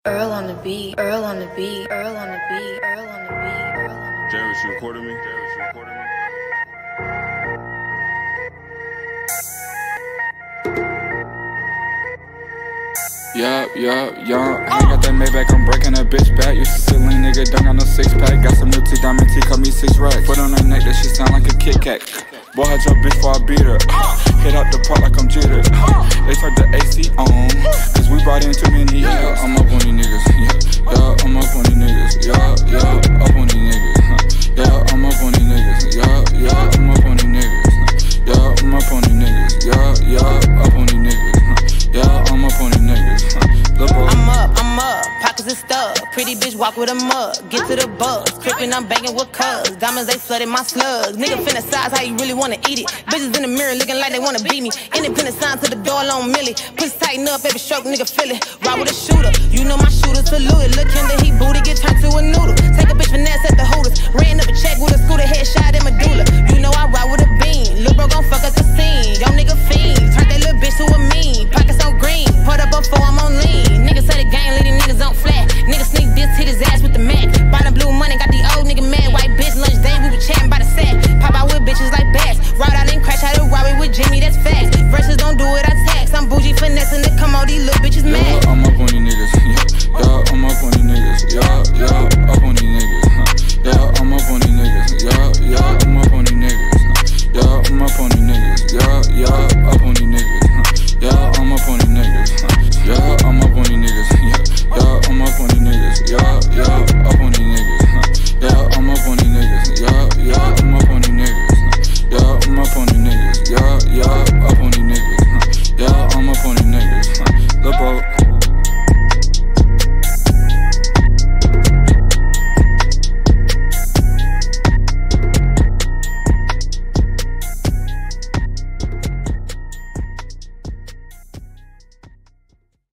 Earl on the beat, Earl on the beat, Earl on the beat, Earl on the beat, Earl on the beat. James, you recording me? James, you recording me? Yeah, I ain't got that Maybach, I'm breaking that bitch back. Used to sit lean, nigga, don't got no six-pack. Got some new teeth, diamond teeth, cut me 6 racks. Foot on her neck, that shit sound like a Kit Kat. Boy, had your bitch before I beat her. Hit out the pot like I'm Jeter. They turned the AC on, cause we brought in too many. Yeah, I'm up on these niggas. Yeah, I'm up on these niggas. Yeah, up on these niggas. Yeah, I'm up on these niggas. Yeah, I'm up on these niggas. Yeah, I'm up on these niggas. Yeah, up on these niggas. Yeah, I'm up on these niggas. I'm up, pockets is stuck. Pretty bitch walk with a mug, get to the buzz. Trippin', I'm banging with cuz. Diamonds, they flooded my slugs. Nigga finna size how you really wanna eat it. Bitches in the mirror looking like they wanna beat me. Independent sign to the door, long milli. Pussy tighten up, every stroke, nigga feel it. Ride with a shooter, you know my shooter saluted. Look into he booty, get turned to a noodle. Take a bitch finesse at the Hooters. Ran up a check with a scooter, headshot in medulla. You know I ride with a beam. Lil' bro gon' fuck up the scene. Yo nigga fiend, turn that little bitch to a meme.